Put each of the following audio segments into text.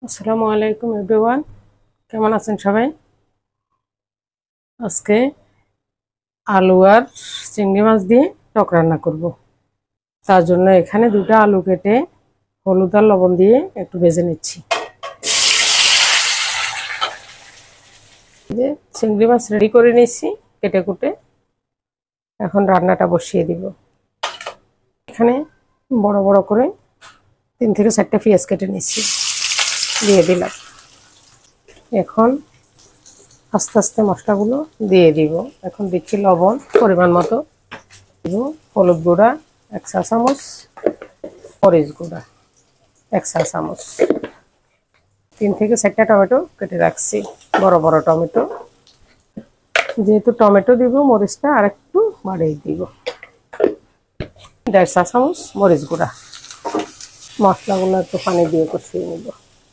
আসসালামু আলাইকুম এভরিওয়ান, কেমন আছেন সবাই? আজকে আলু আর চিংড়ি মাছ দিয়ে টক রান্না করব। তার জন্য এখানে দুটো আলু কেটে হলুদ আর লবণ দিয়ে একটু ভেজে নিচ্ছি। যে চিংড়ি মাছ রেডি করে নিচ্ছি কেটে কুটে। এখন রান্নাটা বসিয়ে দিব। এখানে বড় বড় করে 3 থেকে 4টা পেঁয়াজ কেটে নিচ্ছি, দিয়ে দিলাম। এখন আস্তে আস্তে মশলাগুলো দিয়ে দিব। এখন দিচ্ছি লবণ পরিমাণ মতো, দিব হলুদ গুঁড়া 1 চা চামচ, মরিচ গুঁড়া 1 চা চামচ, 3 থেকে 4টা টমেটো কেটে রাখছি, বড় বড় টমেটো। যেহেতু টমেটো দিব মরিচটা আর একটু বাড়িয়ে দিব। 1.5 চা চামচ মরিচ গুঁড়া। মশলাগুলো একটু পানি দিয়ে কষিয়ে নিব।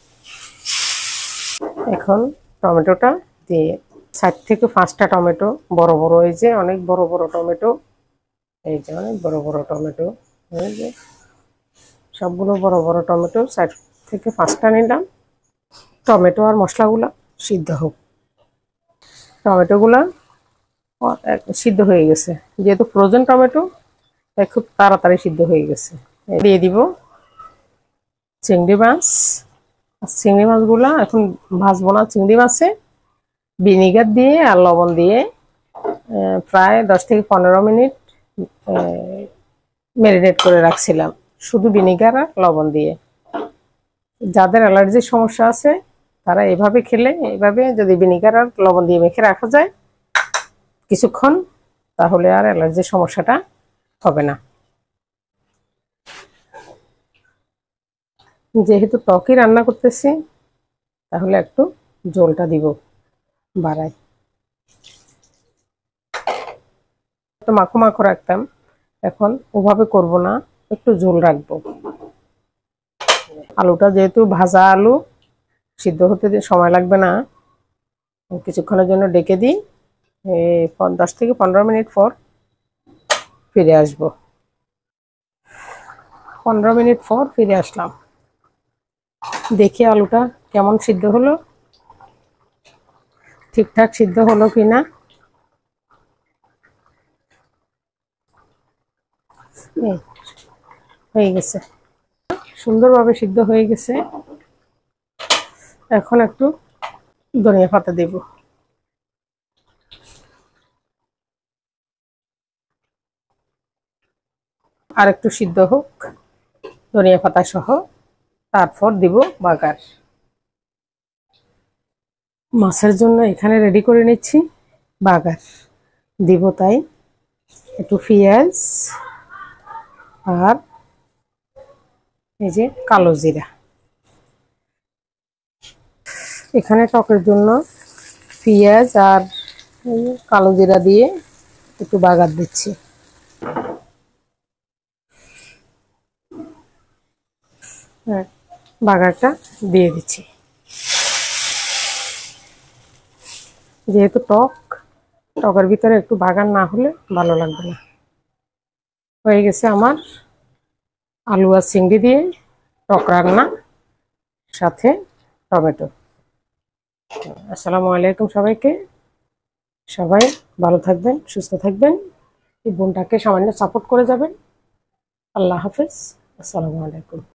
এখন টমেটোটা দিয়ে 4 থেকে 5টা টমেটো, বড় বড়, এই যে অনেক বড় বড় টমেটো, এই যে অনেক বড় বড় টমেটো, এই যে সবগুলো বড় বড় টমেটো 4 থেকে 5টা নিলাম। টমেটো আর মশলাগুলো সিদ্ধ হোক। টমেটোগুলা সিদ্ধ হয়ে গেছে, যেহেতু ফ্রোজেন টমেটো তাই খুব তাড়াতাড়ি সিদ্ধ হয়ে গেছে। দিয়ে দিব চিংড়ি মাছ। চিংড়ি মাছগুলা এখন ভাজবো না। চিংড়ি মাছে ভিনেগার দিয়ে আর লবণ দিয়ে প্রায় 10 থেকে 15 মিনিট ম্যারিনেট করে রাখছিলাম, শুধু ভিনেগার আর লবণ দিয়ে। যাদের অ্যালার্জির সমস্যা আছে তারা এভাবে খেলে, এভাবে যদি ভিনেগার আর লবণ দিয়ে মেখে রাখা যায় কিছুক্ষণ, তাহলে আর অ্যালার্জির সমস্যাটা হবে না। যেহেতু টকই রান্না করতেছি তাহলে একটু ঝোলটা দিব বাড়াই। তো মাখো মাখো রাখতাম, এখন ওভাবে করব না, একটু ঝোল রাখবো। আলুটা যেহেতু ভাজা আলু, সিদ্ধ হতে সময় লাগবে না, কিছুক্ষণের জন্য ডেকে দিই। 10 থেকে 15 মিনিট পর ফিরে আসবো। 15 মিনিট পর ফিরে আসলাম। দেখি আলুটা কেমন সিদ্ধ হলো, ঠিকঠাক সিদ্ধ হলো কিনা। হয়ে গেছে, সুন্দরভাবে সিদ্ধ হয়ে গেছে। এখন একটু ধনিয়া পাতা দেব। আর একটু সিদ্ধ হোক ধনিয়া পাতা সহ, তারপর দিব বাগার। মাছের জন্য এখানে রেডি করে নিচ্ছি বাগার দিব, তাই একটু পেঁয়াজ আর এই যে কালো জিরা। এখানে টকের জন্য পেঁয়াজ আর কালো জিরা দিয়ে একটু বাগার দিচ্ছি। হ্যাঁ, বাগারটা দিয়ে দিচ্ছি। যেহেতু টকের ভিতরে একটু বাগার না হলে ভালো লাগবে না। হয়ে গেছে আমার আলু আর চিংড়ি দিয়ে টক রান্না, সাথে টমেটো। আসসালামু আলাইকুম সবাইকে। সবাই ভালো থাকবেন, সুস্থ থাকবেন। এই বোনটাকে সামান্য সাপোর্ট করে যাবেন। আল্লাহ হাফেজ। আসসালামু আলাইকুম।